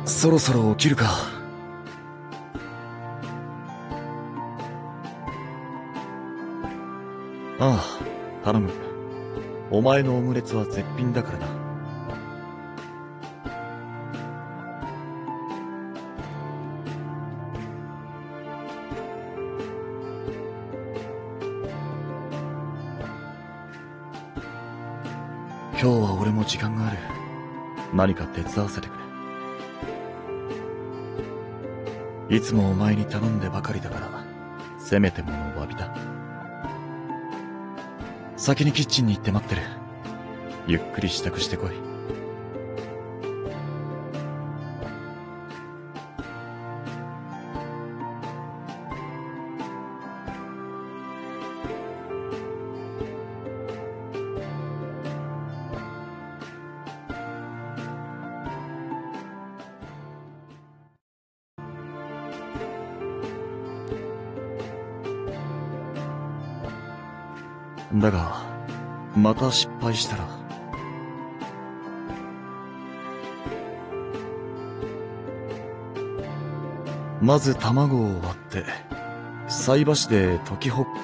そろそろ起きるか。ああ、頼む。お前のオムレツは絶品だからな。今日は俺も時間がある。何か手伝わせてくれ。いつもお前に頼んでばかりだから、せめてものを詫びた。先にキッチンに行って待ってる。ゆっくり支度してこい。だが、また失敗したら。まず卵を割って、菜箸で溶きほっ。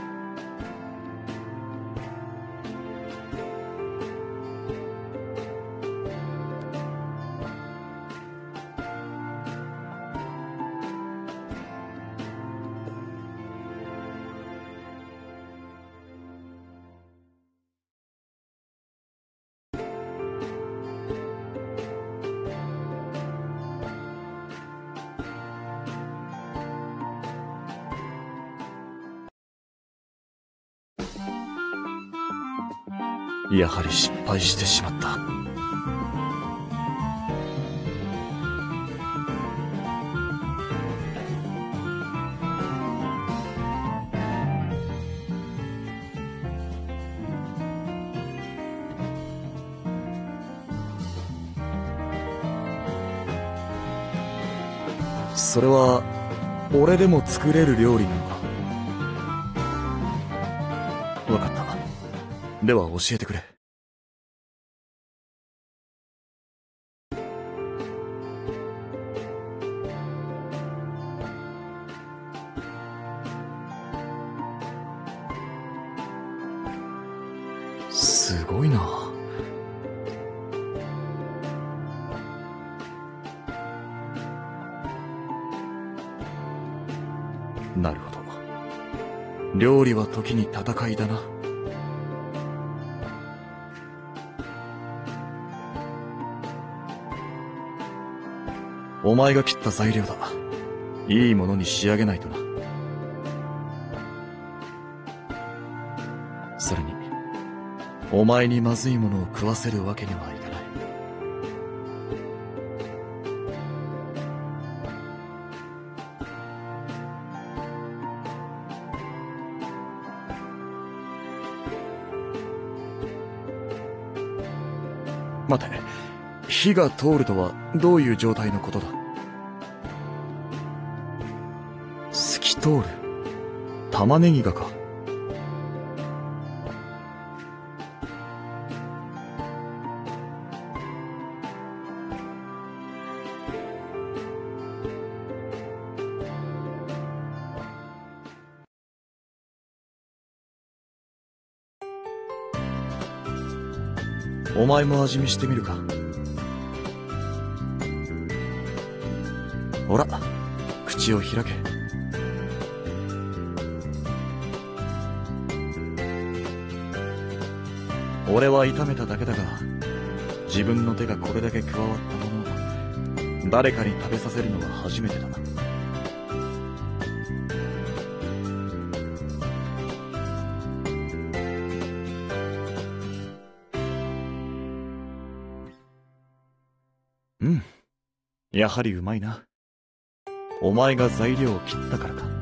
やはり失敗してしまった。それは俺でも作れる料理なのか？わかった。では教えてくれ。すごいな。なるほど。料理は時に戦いだな。お前が切った材料だ。いいものに仕上げないとな。それに、お前にまずいものを食わせるわけにはいかない。待て、火が通るとはどういう状態のことだ？透き通る？玉ねぎがか？お前も味見してみるか？ほら、口を開け。俺は炒めただけだが、自分の手がこれだけ加わったものを誰かに食べさせるのは初めてだな。うん、やはりうまいな。お前が材料を切ったからか。